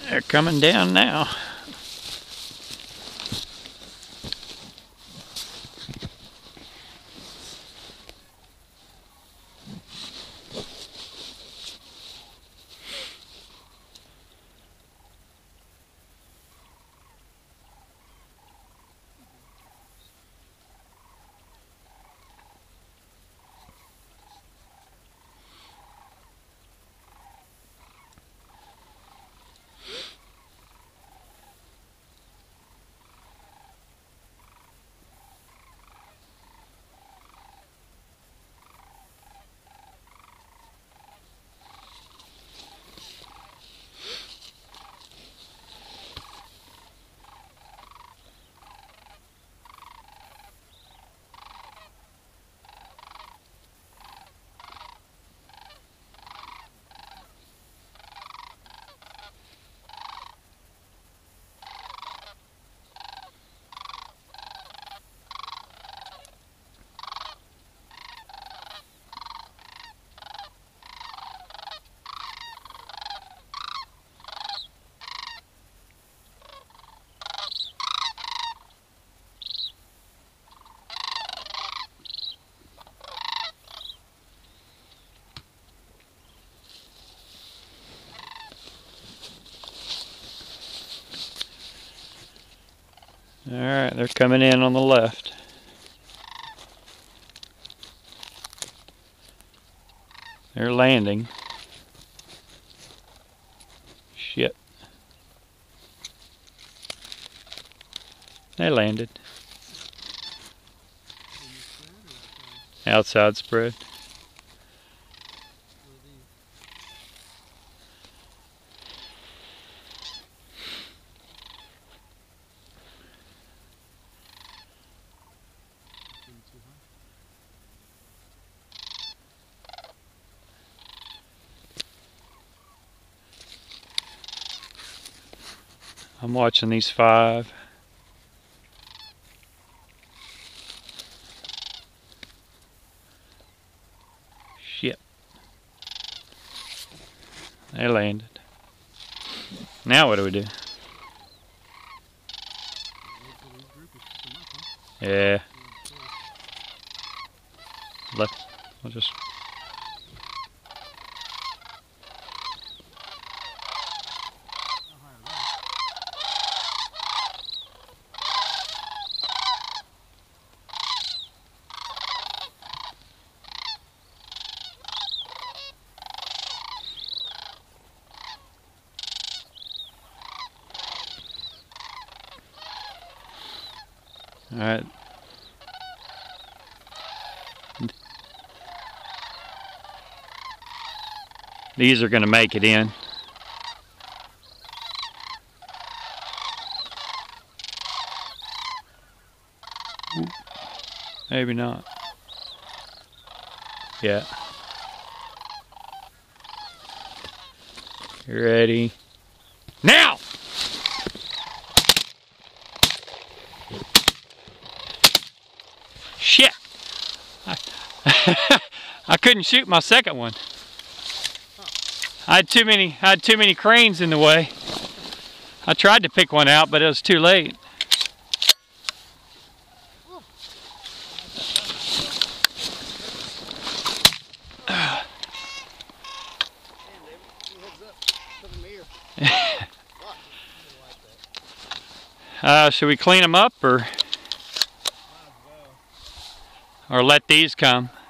They're coming down now. Alright, they're coming in on the left. They're landing. Shit. They landed. Outside spread. I'm watching these 5. Shit. They landed. Now what do we do? Yeah. We'll just... All right. These are going to make it in. Maybe not. Yeah. You ready? Now! Shit! I couldn't shoot my second one. I had too many cranes in the way. I tried to pick one out, but it was too late. Should we clean them up or let these come?